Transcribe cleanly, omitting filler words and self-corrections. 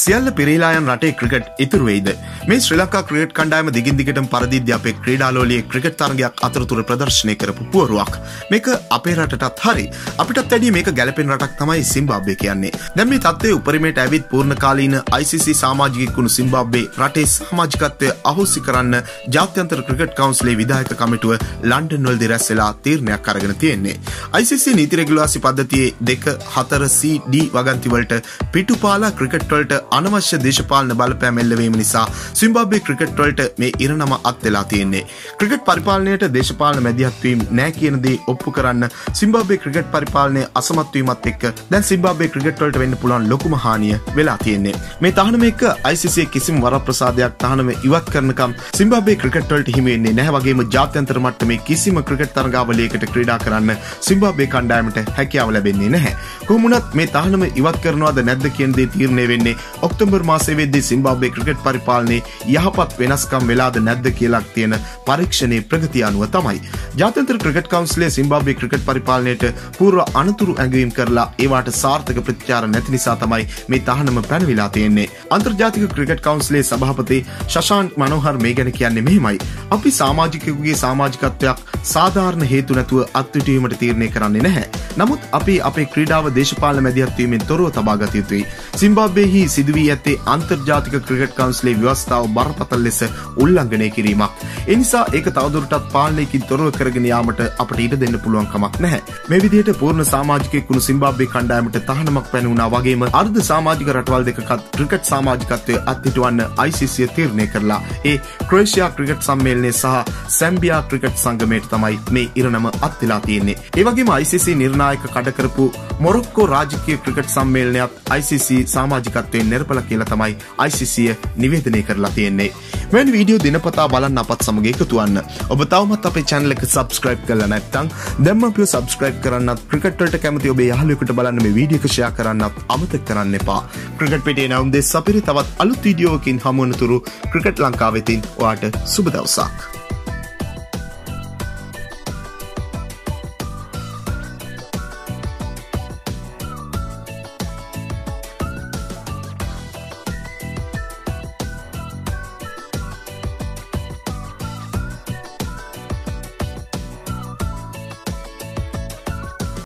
සියල්ල පිරීලා යන රටේ ක්‍රිකට් ඉතුරු වෙයිද? මේ ශ්‍රී ලංකා ක්‍රිකට් කණ්ඩායම දිගින් දිගටම පරදිද්දී අපේ ක්‍රීඩාලෝලයේ ක්‍රිකට් තරගයක් අතරතුර ප්‍රදර්ශනය කරපු පුවරුවක්. මේක අපේ රටටත් හරි. අපිටත් වැඩිය මේක ගැලපෙන රටක් තමයි සිම්බාබ්වේ කියන්නේ. දැන් මේ තත්ත්වයේ උපරිමයට ඇවිත් පූර්ණකාලීන ICC සමාජිකයෙකුණු සිම්බාබ්වේ රටේ සමාජිකත්වය අහෝසි කරන්න ජාත්‍යන්තර ක්‍රිකට් කවුන්සිලේ විධායක කමිටුව ලන්ඩන් වලදී රැස් වෙලා තීරණයක් අරගෙන තියෙන්නේ. ICC නීති රෙගුලාසි පද්ධතියේ 2, 4, C, D වගන්ති වලට පිටුපාලා ක්‍රිකට් වලට අනවශ්‍ය දේශපාලන බලපෑම් එල්ලවීම නිසා සිම්බාබ්වේ ක්‍රිකට් වලට මේ ඉරණම අත් වෙලා තියෙන්නේ. ක්‍රිකට් පරිපාලනයට දේශපාලන මැදිහත් වීම නැහැ කියන දේ ඔප්පු කරන්න සිම්බාබ්වේ ක්‍රිකට් පරිපාලනයේ අසමත් වීමත් එක්ක දැන් සිම්බාබ්වේ ක්‍රිකට් වලට වෙන්න පුළුවන් ලොකුම හානිය වෙලා තියෙන්නේ. මේ තහනම එක්ක ICC කිසිම වරප්‍රසාදයක් තහනම ඉවත් කරනකම් සිම්බාබ්වේ ක්‍රිකට් වලට හිමි වෙන්නේ නැහැ වගේම ජාත්‍යන්තර මට්ටමේ කිසිම ක්‍රිකට් තරගාවලියකට ක්‍රීඩා කරන්න සිම්බාබ්වේ කණ්ඩායමට හැකියාව ලැබෙන්නේ නැහැ. කොහොමුණත් මේ තහනම ඉවත් කරනවද නැද්ද කියන දේ තීරණය වෙන්නේ ඔක්තෝබර් මාසයේ වෙද්දී සිම්බාබ්වේ ක්‍රිකට් පරිපාලනයේ යහපත් වෙනස්කම් වෙලාද නැද්ද කියලා තියෙන පරීක්ෂණයේ ප්‍රගතිය අනුව තමයි. ජාත්‍යන්තර ක්‍රිකට් කවුන්සිලයේ සිම්බාබ්වේ ක්‍රිකට් පරිපාලනයට පූර්ව අනතුරු ඇඟවීම් කරලා ඒවාට සාර්ථක ප්‍රතිචාර නැති නිසා තමයි මේ තහනම පැනවිලා තියෙන්නේ. අන්තර්ජාතික ක්‍රිකට් කවුන්සිලයේ සභාපති ශෂාන්ක් මනෝහර් මේ ගැන කියන්නේ මෙහෙමයි. අපි සමාජිකයෙකුගේ සමාජිකත්වයක් සාධාරණ හේතු නැතුව අත්විඳීමට තීරණය කරන්නේ නැහැ. නමුත් අපි අපේ ක්‍රීඩාව දේශපාලන මැදිහත් වීමෙන් තොරව තබා ගත යුතුයි. සිම්බාබ්වේහි සිදුවී ඇත්තේ අන්තර්ජාතික ක්‍රිකට් කවුන්සිලේ ව්‍යවස්ථාව බරපතල ලෙස උල්ලංඝනය කිරීමක්. ඒ නිසා ඒක තවදුරටත් පාලනයකින් තොරව කරගෙන යාමට අපට ඉඩ දෙන්න පුළුවන් කමක් නැහැ. මේ විදිහට පූර්ණ සමාජිකයෙකුණු සිම්බාබ්වේ කණ්ඩායමට තහනමක් පැනුණා වගේම අර්ධ සමාජික රටවල් දෙකකත් ක්‍රිකට් සමාජිකත්වය අත්හිටවන්න ICC තීරණය කරලා ඒ ක්‍රෝේෂියා ක්‍රිකට් සම්මේලනය සහ සැම්බියා ක්‍රිකට් සංගමයට තමයි මේ ඉරණම අත් වෙලා තියෙන්නේ. ඒ වගේම ICC නිර්ණායක කඩ කරපු මොරොක්කෝ රාජකීය ක්‍රිකට් සම්මේලනයත් ICC සමාජිකත්වයෙන් නිර්පල කියලා තමයි ICC නිවේදනය කරලා තියෙන්නේ. මෙවැනි වීඩියෝ දිනපතා බලන්න අපත් සමග එකතු වෙන්න. ඔබ තවමත් අපේ channel එක subscribe කරලා නැත්නම් දැන්ම අපිව subscribe කරන්නත් ක්‍රිකට් වලට කැමති ඔබේ යහළුවෙකුට බලන්න මේ වීඩියෝ එක share කරන්නත් අමතක කරන්න එපා. ක්‍රිකට් පිටේ නැවුම් දෙස් අපිට තවත් අලුත් වීඩියෝවකින් හමු වෙනතුරු ක්‍රිකට් ලංකාවෙතින් ඔයාට සුබ දවසක්.